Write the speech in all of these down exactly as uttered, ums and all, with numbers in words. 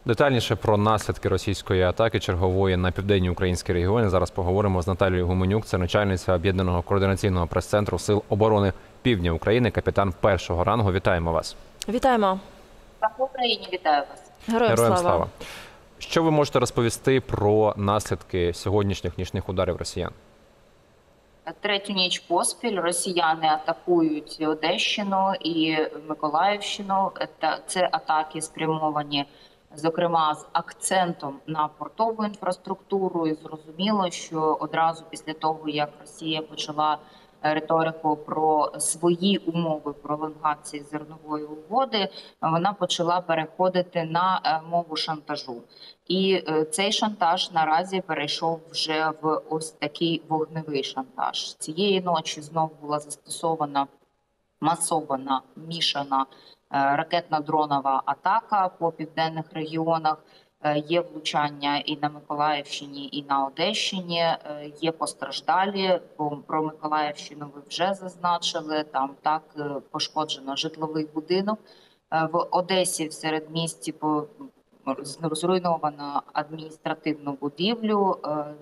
Детальніше про наслідки російської атаки чергової на південні українські регіони зараз поговоримо з Наталією Гуменюк, це начальниця Об'єднаного координаційного прес-центру Сил оборони Півдня України, капітан першого рангу. Вітаємо вас. Вітаємо. Слава Україні, вітаю вас. Героям, Героям слава. слава. Що ви можете розповісти про наслідки сьогоднішніх нічних ударів росіян? Третю ніч поспіль росіяни атакують Одещину і Миколаївщину. Це атаки спрямовані, зокрема, з акцентом на портову інфраструктуру. І зрозуміло, що одразу після того, як Росія почала риторику про свої умови пролонгації зернової угоди, вона почала переходити на мову шантажу. І цей шантаж наразі перейшов вже в ось такий вогневий шантаж. Цієї ночі знов була застосована масована, мішана ракетно-дронова атака по південних регіонах. Є влучання і на Миколаївщині, і на Одещині, є постраждалі. Про Миколаївщину ви вже зазначили, там так пошкоджено житловий будинок. В Одесі в середмісті зруйновано адміністративну будівлю.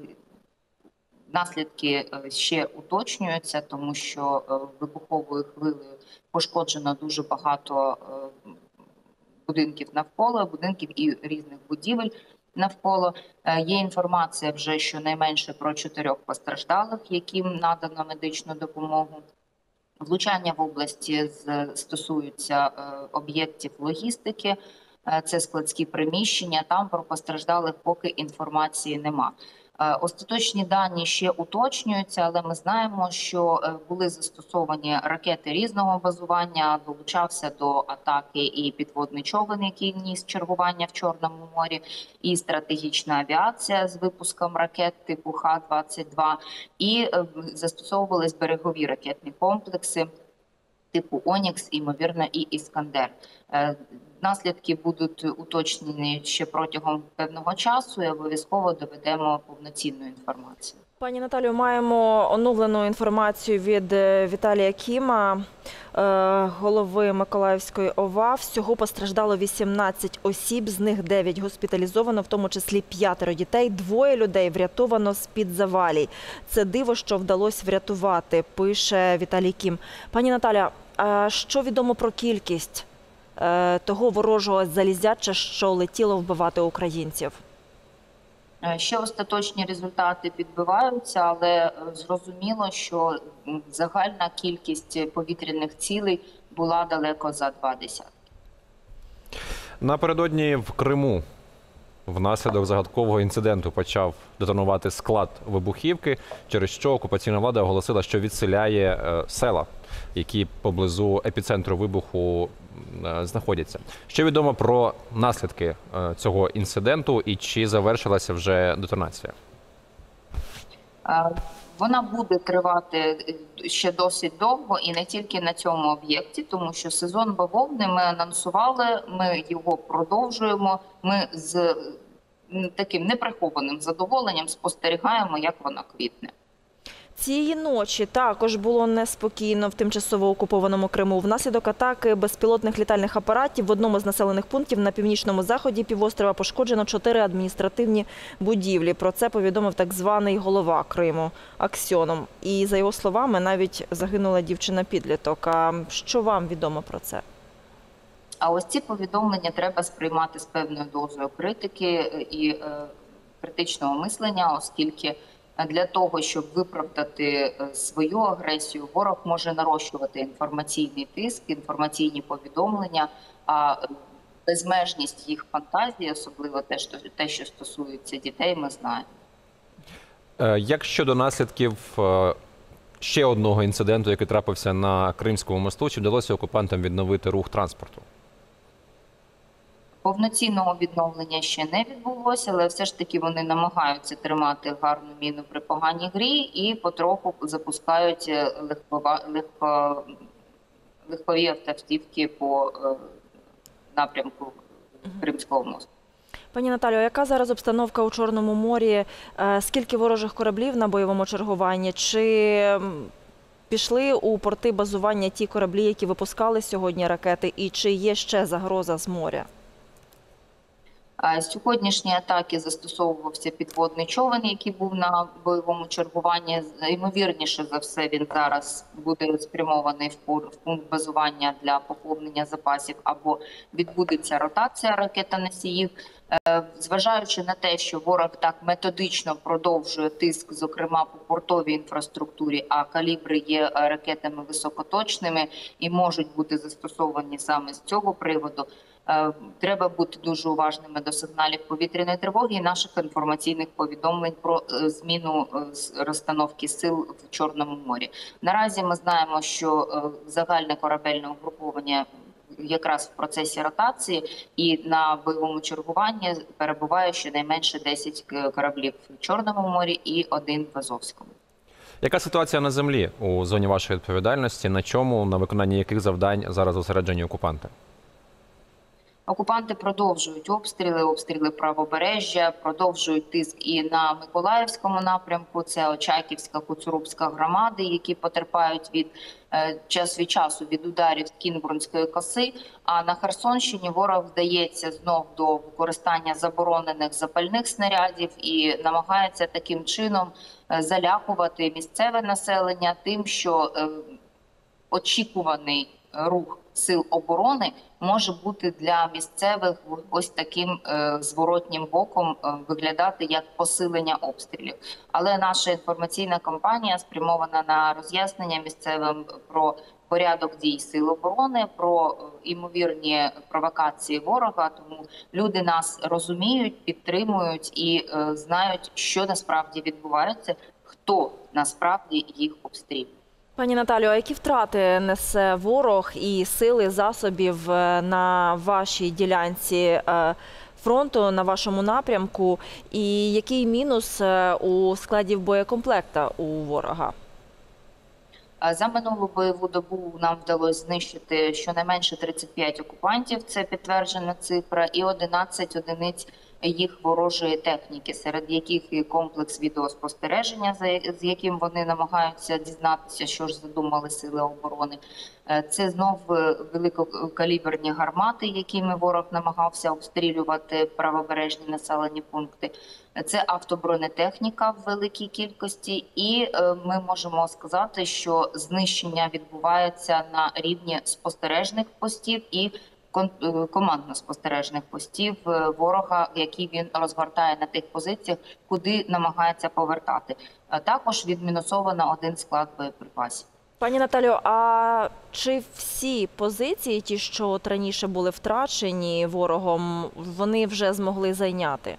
Наслідки ще уточнюються, тому що вибуховою хвилею пошкоджено дуже багато будинків навколо, будинків і різних будівель навколо. Є інформація вже щонайменше про чотирьох постраждалих, яким надано медичну допомогу. Влучання в області стосуються об'єктів логістики, це складські приміщення, там про постраждалих поки інформації нема. Остаточні дані ще уточнюються, але ми знаємо, що були застосовані ракети різного базування, долучався до атаки і підводний човен, який ніс чергування в Чорному морі, і стратегічна авіація з випуском ракет типу Х двадцять два, і застосовувались берегові ракетні комплекси типу Онікс, ймовірно, і Іскандер. Наслідки будуть уточнені ще протягом певного часу і обов'язково доведемо повноцінну інформацію. Пані Наталію, маємо оновлену інформацію від Віталія Кіма, голови Миколаївської ОВА. Всього постраждало вісімнадцять осіб, з них дев'ять госпіталізовано, в тому числі п'ятеро дітей. Двоє людей врятовано з-під завалій. Це диво, що вдалося врятувати, пише Віталій Кім. Пані Наталя, а що відомо про кількість того ворожого залізяча, що летіло вбивати українців? Ще остаточні результати підбиваються, але зрозуміло, що загальна кількість повітряних цілей була далеко за два десятки. Напередодні в Криму внаслідок загадкового інциденту почав детонувати склад вибухівки, через що окупаційна влада оголосила, що відселяє села, які поблизу епіцентру вибуху знаходяться. Що відомо про наслідки цього інциденту і чи завершилася вже детонація? Вона буде тривати ще досить довго і не тільки на цьому об'єкті, тому що сезон бавовни ми анонсували, ми його продовжуємо, ми з таким неприхованим задоволенням спостерігаємо, як вона квітне. Цієї ночі також було неспокійно в тимчасово окупованому Криму. Внаслідок атаки безпілотних літальних апаратів в одному з населених пунктів на північному заході півострова пошкоджено чотири адміністративні будівлі. Про це повідомив так званий голова Криму Аксьонов. І, за його словами, навіть загинула дівчина-підліток. А що вам відомо про це? А ось ці повідомлення треба сприймати з певною дозою критики і е, критичного мислення, оскільки для того, щоб виправдати свою агресію, ворог може нарощувати інформаційний тиск, інформаційні повідомлення, а безмежність їх фантазії, особливо те, що стосується дітей, ми знаємо. Як щодо наслідків ще одного інциденту, який трапився на Кримському мосту, чи вдалося окупантам відновити рух транспорту? Повноцінного відновлення ще не відбулося, але все ж таки вони намагаються тримати гарну міну при поганій грі і потроху запускають легкова, легко, легкові автівки по напрямку Кримського мосту. Пані Наталію, яка зараз обстановка у Чорному морі? Скільки ворожих кораблів на бойовому чергуванні? Чи пішли у порти базування ті кораблі, які випускали сьогодні ракети? І чи є ще загроза з моря? Сьогоднішні атаки застосовувався підводний човен, який був на бойовому чергуванні. Ймовірніше за все, він зараз буде спрямований в пункт базування для поповнення запасів або відбудеться ротація ракетоносіїв. Зважаючи на те, що ворог так методично продовжує тиск, зокрема по портовій інфраструктурі, а калібри є ракетами високоточними і можуть бути застосовані саме з цього приводу, треба бути дуже уважними до сигналів повітряної тривоги і наших інформаційних повідомлень про зміну розстановки сил в Чорному морі. Наразі ми знаємо, що загальне корабельне угруповання якраз в процесі ротації, і на бойовому чергуванні перебуває щонайменше десять кораблів в Чорному морі і один в Азовському. Яка ситуація на землі у зоні вашої відповідальності? На чому, на виконанні яких завдань зараз зосереджені окупанти? Окупанти продовжують обстріли, обстріли правобережжя, продовжують тиск і на Миколаївському напрямку. Це Очаківська, Коцурубська громади, які потерпають від час від часу від ударів з Кінбурнської коси. А на Херсонщині ворог вдається знов до використання заборонених запальних снарядів і намагається таким чином залякувати місцеве населення тим, що очікуваний рух сил оборони може бути для місцевих ось таким е, зворотнім боком е, виглядати як посилення обстрілів. Але наша інформаційна кампанія спрямована на роз'яснення місцевим про порядок дій сил оборони, про е, імовірні провокації ворога. Тому люди нас розуміють, підтримують і е, знають, що насправді відбувається, хто насправді їх обстрілює. Пані Наталю, а які втрати несе ворог і сили засобів на вашій ділянці фронту, на вашому напрямку? І який мінус у складі боєкомплекта у ворога? За минулу бойову добу нам вдалося знищити щонайменше тридцять п'ять окупантів, це підтверджена цифра, і одинадцять одиниць їх ворожої техніки, серед яких і комплекс відеоспостереження, з яким вони намагаються дізнатися, що ж задумали сили оборони. Це знов великокаліберні гармати, якими ворог намагався обстрілювати правобережні населені пункти. Це автобронетехніка в великій кількості, і ми можемо сказати, що знищення відбувається на рівні спостережних постів і командно-спостережних постів ворога, які він розгортає на тих позиціях, куди намагається повертати. Також відмінусовано один склад боєприпасів. Пані Наталю, а чи всі позиції, ті, що от раніше були втрачені ворогом, вони вже змогли зайняти?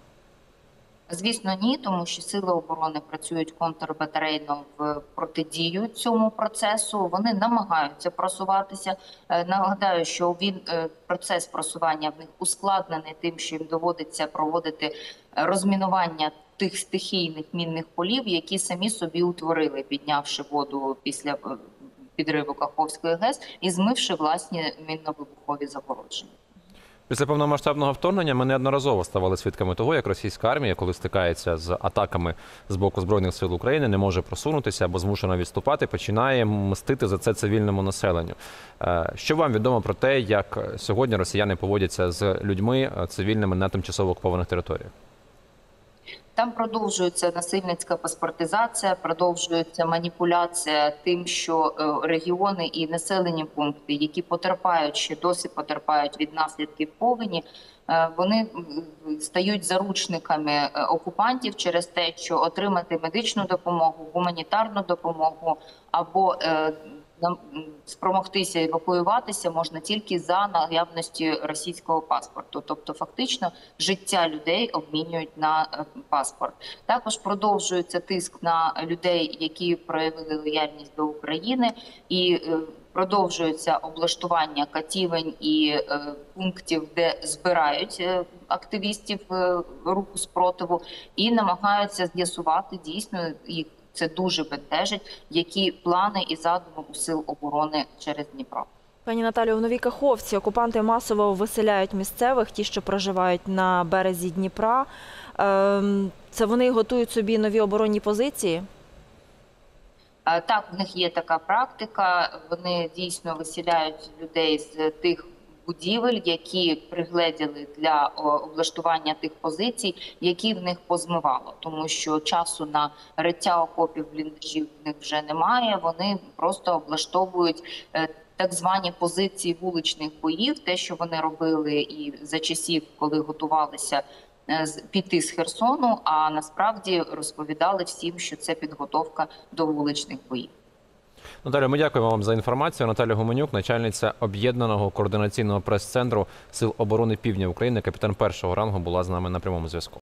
Звісно, ні, тому що сили оборони працюють контрбатарейно в протидію цьому процесу. Вони намагаються просуватися. Нагадаю, що він процес просування в них ускладнений тим, що їм доводиться проводити розмінування тих стихійних мінних полів, які самі собі утворили, піднявши воду після підриву Каховської ГЕС і змивши власні мінно-вибухові загородження. Після повномасштабного вторгнення ми неодноразово ставали свідками того, як російська армія, коли стикається з атаками з боку Збройних сил України, не може просунутися або змушена відступати, починає мстити за це цивільному населенню. Що вам відомо про те, як сьогодні росіяни поводяться з людьми цивільними на тимчасово окупованих територіях? Там продовжується насильницька паспортизація, продовжується маніпуляція тим, що регіони і населені пункти, які потерпають, ще досі потерпають від наслідків повені, вони стають заручниками окупантів через те, що отримати медичну допомогу, гуманітарну допомогу або спромогтися евакуюватися можна тільки за наявності російського паспорту. Тобто фактично життя людей обмінюють на паспорт. Також продовжується тиск на людей, які проявили лояльність до України, і продовжується облаштування катівень і пунктів, де збирають активістів руху спротиву і намагаються з'ясувати дійсно їх. Це дуже бентежить, які плани і задуми у сил оборони через Дніпро. Пані Наталю, в Новій Каховці окупанти масово виселяють місцевих, ті, що проживають на березі Дніпра. Це вони готують собі нові оборонні позиції? Так, в них є така практика. Вони дійсно виселяють людей з тих будівель, які пригледіли для о, облаштування тих позицій, які в них позмивало. Тому що часу на риття окопів, бліндажів в них вже немає. Вони просто облаштовують е, так звані позиції вуличних боїв, те, що вони робили і за часів, коли готувалися е, з- піти з Херсону, а насправді розповідали всім, що це підготовка до вуличних боїв. Наталя, ми дякуємо вам за інформацію. Наталя Гуменюк, начальниця об'єднаного координаційного прес-центру Сил оборони Півдня України, капітан першого рангу, була з нами на прямому зв'язку.